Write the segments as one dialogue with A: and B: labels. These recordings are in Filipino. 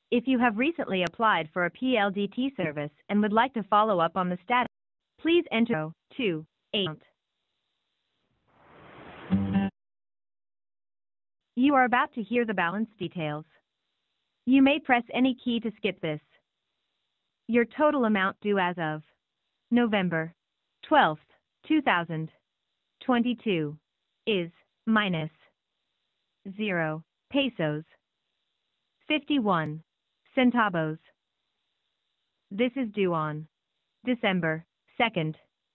A: If you have recently applied for a PLDT service and would like to follow up on the status, please enter 2-8. You are about to hear the balance details. You may press any key to skip this. Your total amount due as of November 12th, 2022 is minus 0 pesos 51 centavos. This is due on December 2nd,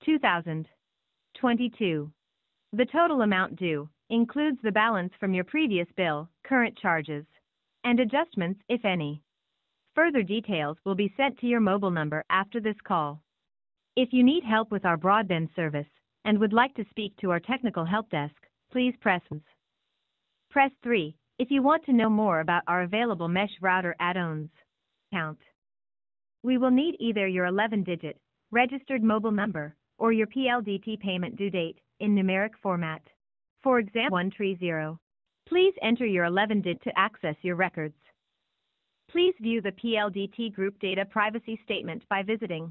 A: 2022. The total amount due includes the balance from your previous bill, current charges, and adjustments, if any. Further details will be sent to your mobile number after this call. If you need help with our broadband service and would like to speak to our technical help desk, please press 3 if you want to know more about our available mesh router add-ons. We will need either your 11-digit registered mobile number or your PLDT payment due date in numeric format. For example, 130. Please enter your 11-digit to access your records. Please view the PLDT Group Data Privacy Statement by visiting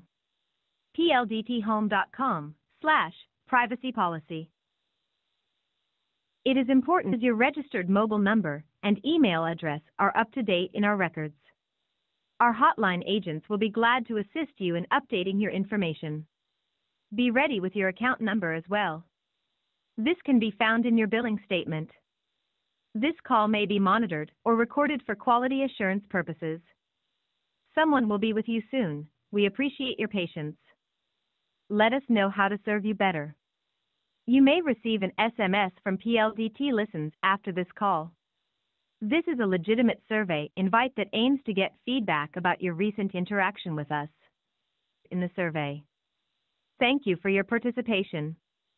A: pldthome.com/privacy policy. It is important that your registered mobile number and email address are up to date in our records. Our hotline agents will be glad to assist you in updating your information. Be ready with your account number as well. This can be found in your billing statement. This call may be monitored or recorded for quality assurance purposes. Someone will be with you soon. We appreciate your patience. Let us know how to serve you better. You may receive an SMS from PLDT Listens after this call. This is a legitimate survey invite that aims to get feedback about your recent interaction with us in the survey. Thank you for your participation.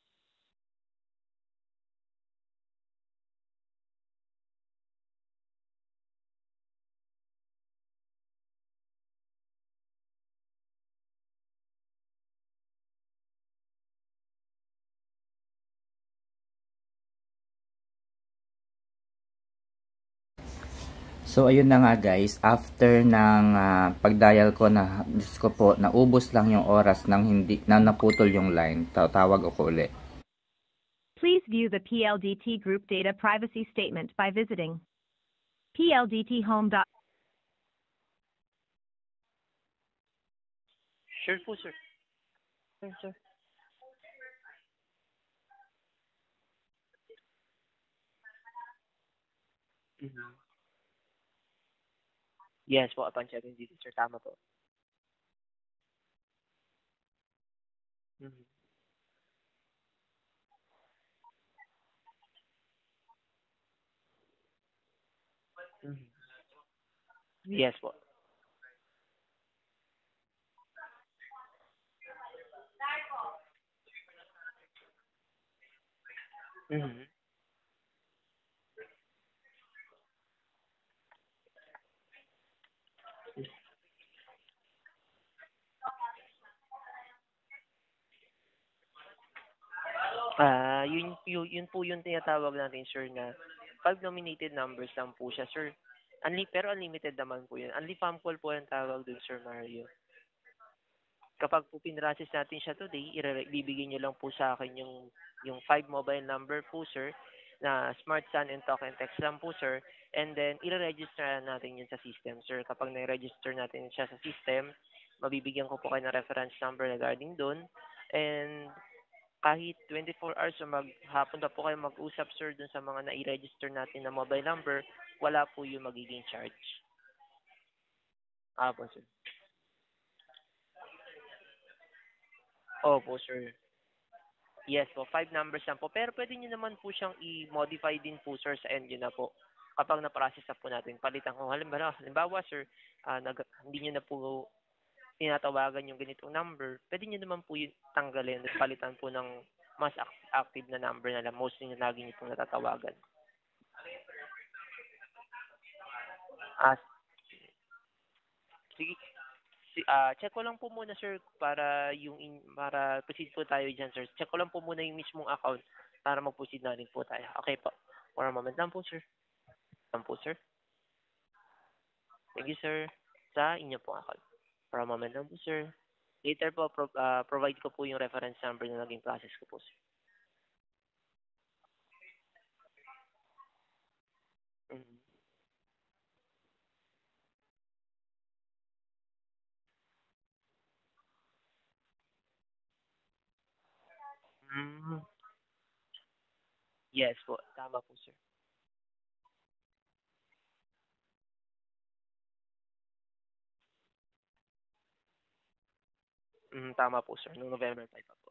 B: So ayun na nga guys, after ng pag-dial ko na, Diyos ko po, naubos lang yung oras nang hindi na naputol yung line. Tawag ako ulit.
A: Please view the PLDT Group Data Privacy Statement by visiting pldthome.
C: Sure po, sir. Sir. Yes po, upon checking dito, sir. Tama po. Yes po. Yun po yung tinatawag natin, sir, na 5 nominated numbers lang po siya, sir. Pero unlimited naman po yun. Only farm call po yung tawag dun, Sir Mario. Kapag po pinrasis natin siya today, bibigyan nyo lang po sa akin yung 5 mobile number po, sir, na Smart Sun and Talk and Text lang po, sir. And then, i-register natin yun sa system, sir. Kapag na-register natin siya sa system, mabibigyan ko po kayo ng reference number regarding doon. And kahit 24 hours o maghapon na po kayo mag-usap, sir, dun sa mga na-i-register natin na mobile number, wala po yung magiging charge. Po, sir. Opo, sir. Yes po, 5 numbers lang po. Pero pwede nyo naman po siyang i-modify din po, sir, sa end na po. Kapag na-process na po natin, palitan ko. Halimbawa, sir, hindi nyo na po tinatawagan yung ganitong number, pwede nyo naman po yung tanggalin at palitan po ng mas active na number na lang. Mostly na lagi nyo pong natatawagan. Sige. Check ko lang po muna, sir, para proceed po tayo dyan, sir. Check ko lang po muna yung mismong account para mag-proceed na rin po tayo. Okay po. For a moment lang po, sir. Thank you, sir, sa inyo pong account. For a moment lang po, sir. Later po, provide ko po yung reference number na naging process ko po, sir. Mhm. Mm. Yes po, tama po, sir. Tama po, sir. Noong November 5 pa po.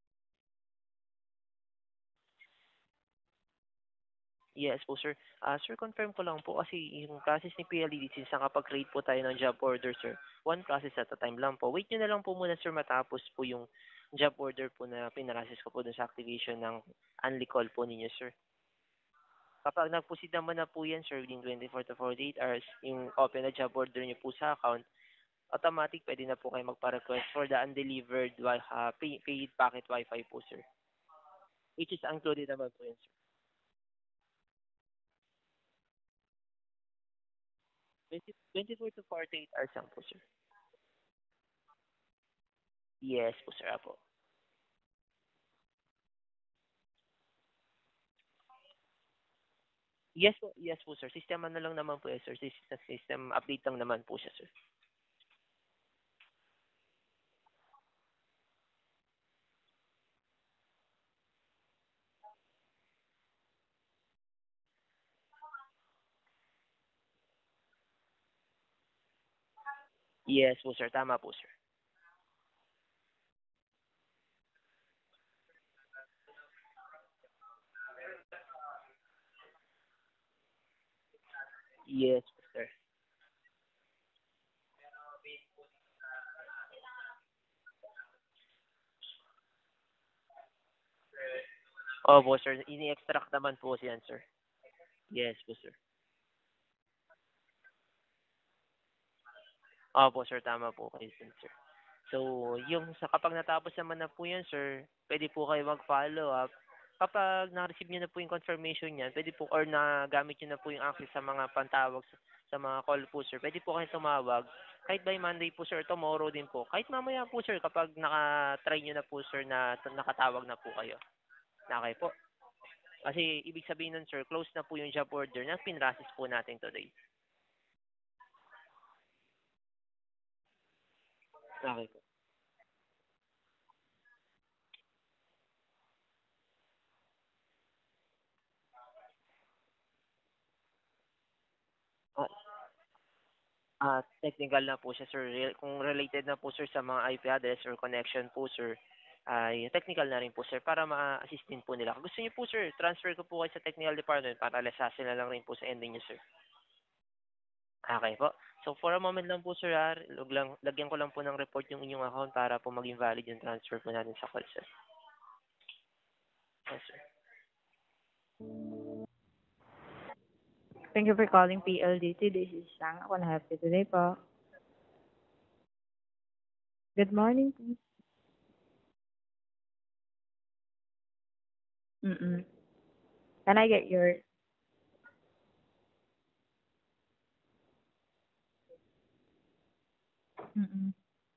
C: Yes po, sir. Sir, confirm ko lang po kasi yung process ni PLDT since nakapag-create po tayo ng job order, sir. One process at a time lang po. Wait nyo na lang po muna, sir, matapos po yung job order po na pinrases ko po dun sa activation ng unli call po ninyo, sir. Kapag nag-proceed naman na po yan, sir, within 24 to 48 hours, yung open na job order nyo po sa account, automatic pwede na po kayo magpa-request for the undelivered paid packet wifi po, sir. Which is included naman po yan, sir. 24 to 48 hours lang po, sir. Yes po, sir. Apo. Yes po, sir. System ano lang naman po, sir. System update lang naman po siya, sir. Yes po, sir. Tama po, sir. Yes po, sir. Opo, sir. Ini-extract naman po siyan, sir. Yes po, sir. Opo, sir. Tama po kayo, sir. So, yung sa kapag natapos naman na po yan, sir, pwede po kayo mag-follow up. Kapag na-receive niyo na po yung confirmation niyan, pwede po, or nagamit niyo na po yung access sa mga pantawag sa mga call po, sir, pwede po kayo tumawag. Kahit by Monday po, sir, tomorrow din po. Kahit mamaya po, sir, kapag naka-try niyo na po, sir, na nakatawag na po kayo. Okay po. Kasi ibig sabihin nun, sir, close na po yung job order na pinrasis po natin today. Okay po. Ah, technical na po siya, sir. Kung related na po, sir, sa mga IP address or connection po, sir, ay technical na rin po, sir, para ma-assist din po nila. Kung gusto niyo po, sir, transfer ko po kayo sa technical department para less hassle na lang rin po sa ending niyo, sir. Okay po. So, for a moment lang po, sir, lagyan ko lang po ng report yung inyong account para po maging valid yung transfer po natin sa call, sir. Yes, sir.
D: Thank you for calling PLDT. This is Sang. Ako na help you today po. Good morning po. Mm-mm. Can I get your... Mm-mm.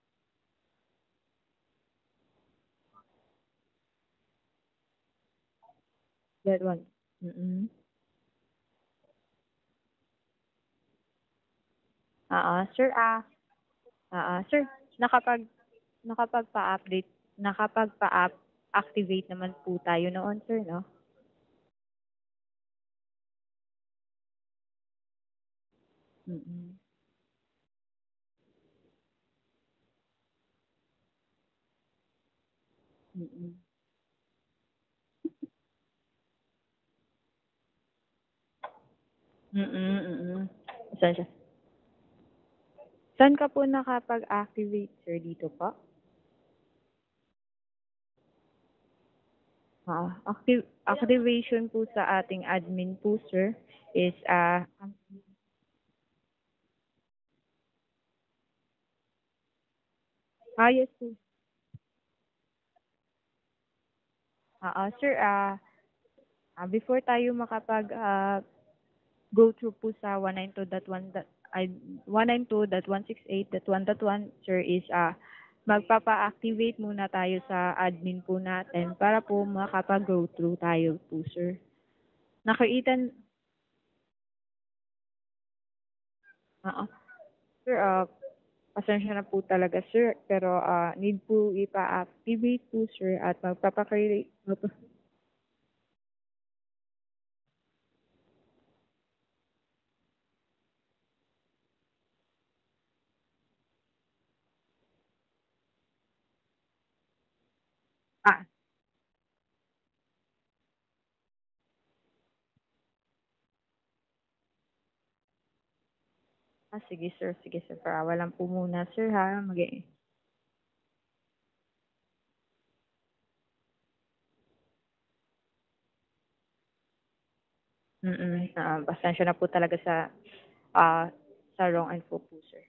D: That one. Mm-mm. Sir, sir, nakapag, nakapagpa-update, activate naman po tayo noon, sir, no? Mm-mm. Mm-mm. Mm-mm. Mm-mm. Saan siya? Saan ka po nakapag-activate, sir, dito po? Activation po sa ating admin po, sir, is, yes, sir. Sir, before tayo makapag, go through po sa 192.1 192.168.1.1, sir, is magpapa-activate muna tayo sa admin po natin para po makapag-go through tayo po, sir. Nakaitan, sir, pasensya na po talaga, sir, pero need po ipa-activate po, sir, at magpapa-create. Ah, sige, sir, sige, sir. Parawa lang po muna, sir, ha. Pasensya na po talaga sa wrong info po, sir.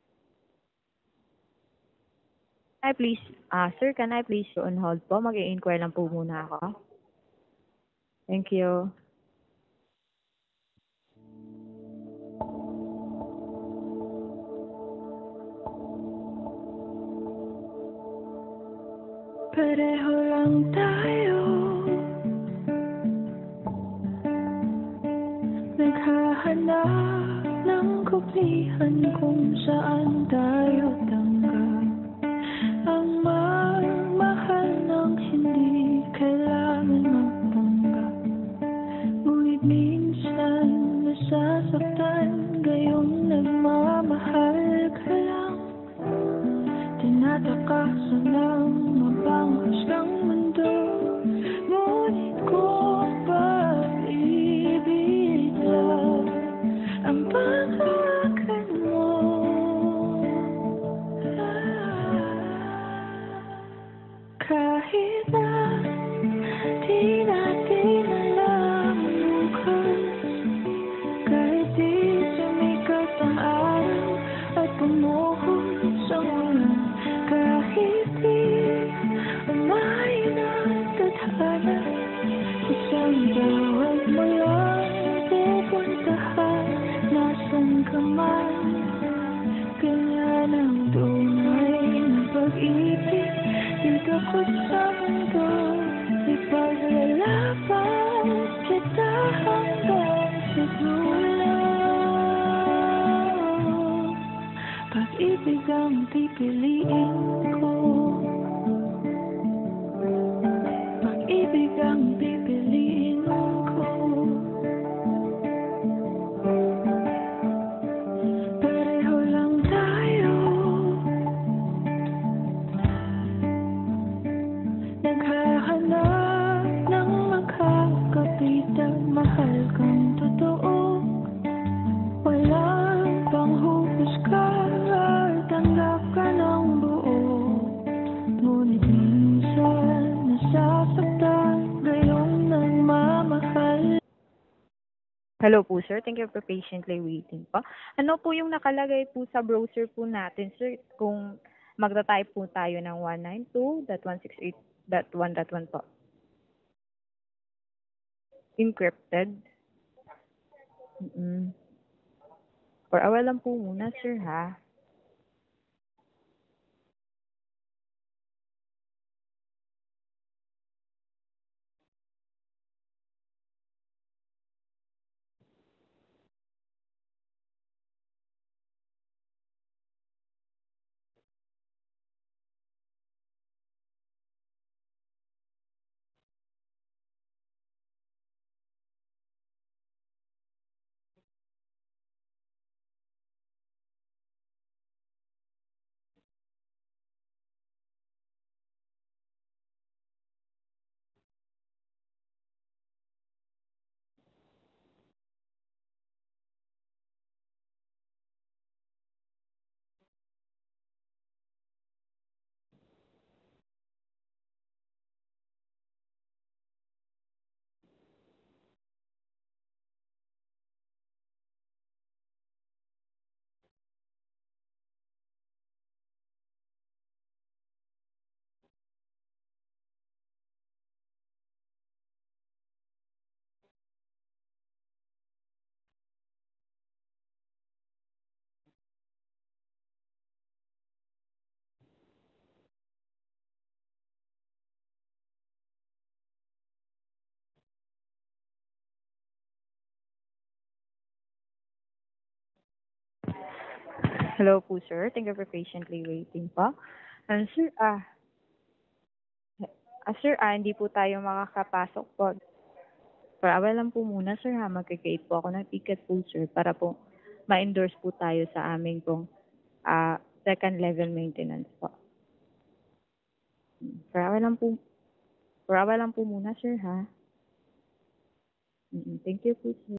D: Sir, can I please you on hold po? Mag-i-inquire lang po muna ako. Thank you. Pareho lang tayo, naghahanap ng kublihan kung saan tayo tanggap. Ang magmahal ng hindi kailangan magpanggap. Ngunit minsan nasasaktan, gayong nagmamahal ka lang. Tinatakasan ng mabangos kang mundo. Ngunit kung pag-ibig lang ang panghawakan mo, kahit na di natin alam ang bukas, kahit di sumikat ang araw at pumuhol sa ulan, kahit di umayon ang tadhana, isang tawag mo lang pupuntahan. Nasaan ka man, ganyan ang tunay na pag-ibig. Dito ko sa mundo, ipaglalaban kita hanggang sa dulo. Pag-ibig ang pipiliin ko, pag-ibig ang pipiliin ko. Pareho lang tayo, naghahanap ng magkakapitan. Mahal kang totoo, walang panghuhusga, tanggap ka ng buo. Ngunit minsan nasasaktan, gayong nagmamahal. Hello po, sir. Thank you for patiently waiting po. Ano po yung nakalagay po sa browser po natin, sir? Kung magta-type po tayo ng 192.168.1.1 po. Encrypted. For a while lang po muna, sir, ha?
E: Hello po, sir. Thank you for patiently waiting po. Sir, hindi po tayo makakapasok po. For a while lang po muna, sir, ha. Mag-create po ako ng ticket po, sir, para po ma-endorse po tayo sa aming pong second level maintenance po. For a while lang po muna, sir, ha. Thank you po, sir.